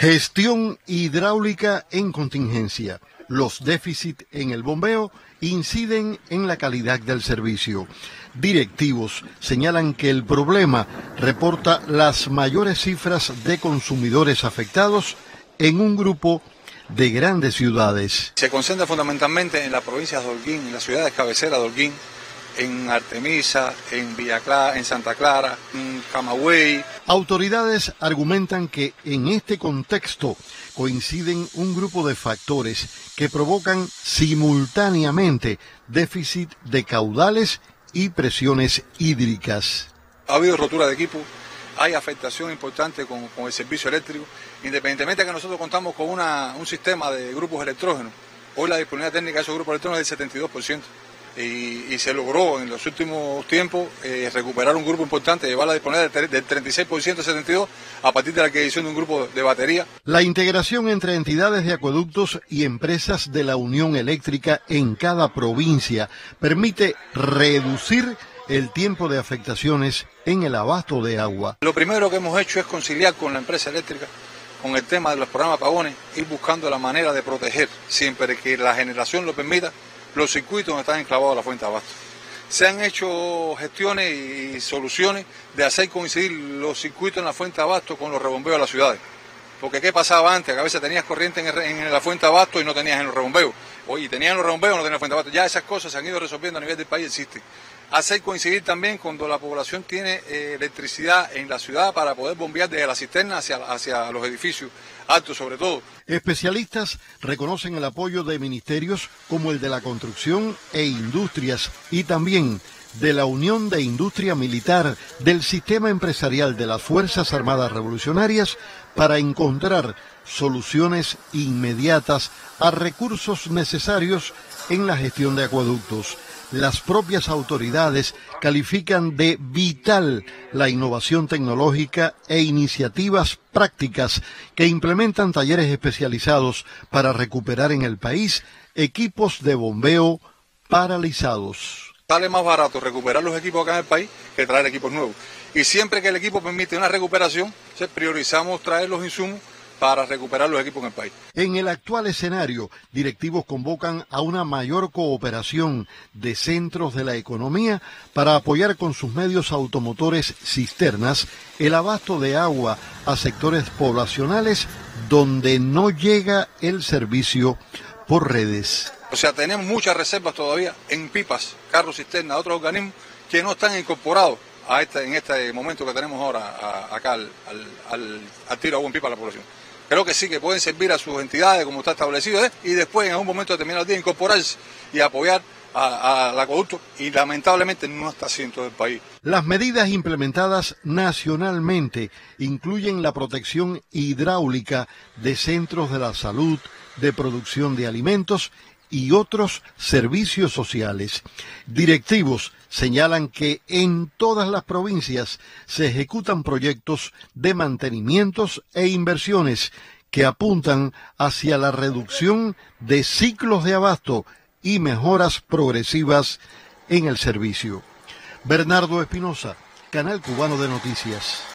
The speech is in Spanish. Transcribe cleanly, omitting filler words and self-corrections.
Gestión hidráulica en contingencia. Los déficits en el bombeo inciden en la calidad del servicio. Directivos señalan que el problema reporta las mayores cifras de consumidores afectados en un grupo de grandes ciudades. Se concentra fundamentalmente en las provincias de Holguín, en las ciudades cabeceras de Holguín, en Artemisa, en Villa Clara, en Santa Clara, en Camagüey. Autoridades argumentan que en este contexto coinciden un grupo de factores que provocan simultáneamente déficit de caudales y presiones hídricas. Ha habido rotura de equipo, hay afectación importante con el servicio eléctrico, independientemente de que nosotros contamos con un sistema de grupos electrógenos. Hoy la disponibilidad técnica de esos grupos electrógenos es del 72%. Y se logró en los últimos tiempos recuperar un grupo importante, llevar la disponibilidad del 36% a 72% a partir de la adquisición de un grupo de batería. La integración entre entidades de acueductos y empresas de la Unión Eléctrica en cada provincia permite reducir el tiempo de afectaciones en el abasto de agua. Lo primero que hemos hecho es conciliar con la empresa eléctrica con el tema de los programas apagones, ir buscando la manera de proteger, siempre que la generación lo permita, los circuitos donde están enclavados la fuente de abasto. Se han hecho gestiones y soluciones de hacer coincidir los circuitos en la fuente de abasto con los rebombeos de las ciudades. Porque ¿qué pasaba antes? Que a veces tenías corriente en la fuente de abasto y no tenías en los rebombeos. Oye, tenías en los rebombeos y no tenías en la fuente de abasto. Ya esas cosas se han ido resolviendo a nivel del país, existen. Hacer coincidir también cuando la población tiene electricidad en la ciudad para poder bombear desde la cisterna hacia los edificios altos sobre todo. Especialistas reconocen el apoyo de ministerios como el de la construcción e industrias y también de la Unión de Industria Militar del Sistema Empresarial de las Fuerzas Armadas Revolucionarias para encontrar soluciones inmediatas a recursos necesarios en la gestión de acueductos. Las propias autoridades califican de vital la innovación tecnológica e iniciativas prácticas que implementan talleres especializados para recuperar en el país equipos de bombeo paralizados. Sale más barato recuperar los equipos acá en el país que traer equipos nuevos. Y siempre que el equipo permite una recuperación, priorizamos traer los insumos para recuperar los equipos en el país. En el actual escenario, directivos convocan a una mayor cooperación de centros de la economía para apoyar con sus medios automotores cisternas el abasto de agua a sectores poblacionales donde no llega el servicio por redes. O sea, tenemos muchas reservas todavía en pipas, carros cisterna, otros organismos que no están incorporados en este momento que tenemos ahora acá al tiro agua en pipa a la población. Creo que sí, que pueden servir a sus entidades como está establecido y después en algún momento determinado del día incorporarse y apoyar al acueducto, y lamentablemente no está así en todo el país. Las medidas implementadas nacionalmente incluyen la protección hidráulica de centros de la salud, de producción de alimentos y otros servicios sociales. Directivos señalan que en todas las provincias se ejecutan proyectos de mantenimientos e inversiones que apuntan hacia la reducción de ciclos de abasto y mejoras progresivas en el servicio. Bernardo Espinosa, Canal Cubano de Noticias.